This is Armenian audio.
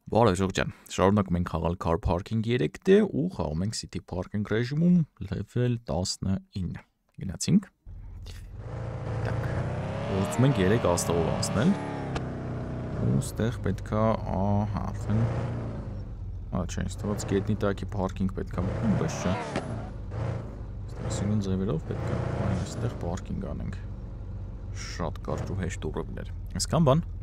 Բարև Ժողջան, շարունակում ենք խաղալ Car Parking 3D ու խաղում ենք City Parking ռեժիմում level 19։ Գնացինք։ Так, ուզում ենք 3 աստղով անցնել։ Ու ստեղ պետքա, ահա, արդեն չէ, ստված գետնի տակի parking պետքա մտնում, բայց չէ։ Ստեսին ձևերով պետքա այստեղ parking անենք։ Շատ կարճ ու հեշտ ուղիներ։ Այսքան բան։